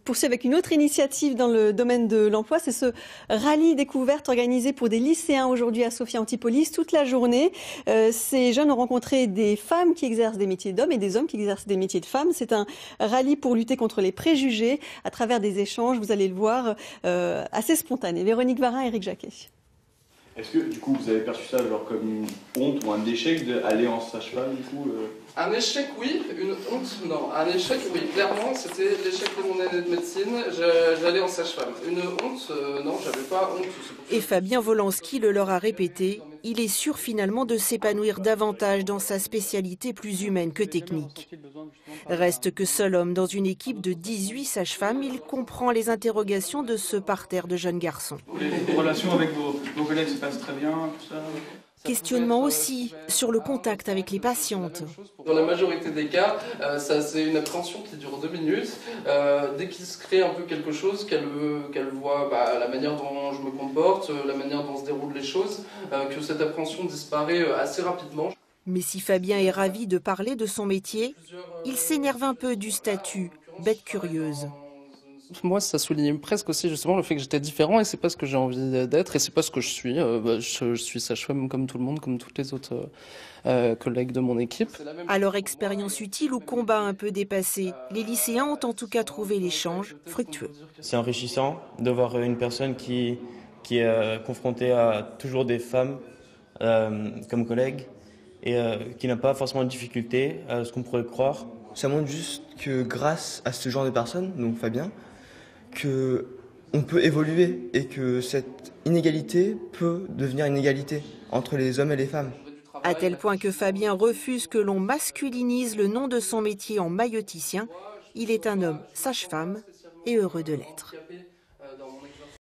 poursuit avec une autre initiative dans le domaine de l'emploi. C'est ce rallye découverte organisé pour des lycéens aujourd'hui à Sophia Antipolis toute la journée. Ces jeunes ont rencontré des femmes qui exercent des métiers d'hommes et des hommes qui exercent des métiers de femmes. C'est un rallye pour lutter contre les préjugés à travers des échanges, vous allez le voir, assez spontanés. Véronique Varin, Éric Jacquet. Est-ce que du coup vous avez perçu ça genre comme une honte ou un échec d'aller en sage-femme du coup Un échec oui, une honte non. Un échec oui, clairement c'était l'échec de mon année de médecine, j'allais en sage-femme. Une honte non, j'avais pas honte. Et Fabien Wolanski le leur a répété, il est sûr finalement de s'épanouir davantage dans sa spécialité plus humaine que technique. Reste que seul homme dans une équipe de 18 sages-femmes, il comprend les interrogations de ce parterre de jeunes garçons. Les relations avec vos collègues se passent très bien, tout ça. Questionnement aussi sur le contact avec les patientes. Dans la majorité des cas, c'est une appréhension qui dure 2 minutes. Dès qu'il se crée un peu quelque chose, qu'elle voit la manière dont je me comporte, la manière dont se déroulent les choses, que cette appréhension disparaît assez rapidement. Mais si Fabien est ravi de parler de son métier, il s'énerve un peu du statut, bête curieuse. Moi, ça souligne presque aussi justement le fait que j'étais différent et c'est pas ce que j'ai envie d'être et c'est pas ce que je suis. Je suis sage-femme comme tout le monde, comme toutes les autres collègues de mon équipe. Alors, expérience utile ou combat un peu dépassé, les lycéens ont en tout cas trouvé l'échange fructueux. C'est enrichissant de voir une personne qui est confrontée à toujours des femmes comme collègues et qui n'a pas forcément de difficultés à ce qu'on pourrait croire. Ça montre juste que grâce à ce genre de personnes, donc Fabien, qu'on peut évoluer et que cette inégalité peut devenir une égalité entre les hommes et les femmes. À tel point que Fabien refuse que l'on masculinise le nom de son métier en maïeuticien. Il est un homme sage-femme et heureux de l'être.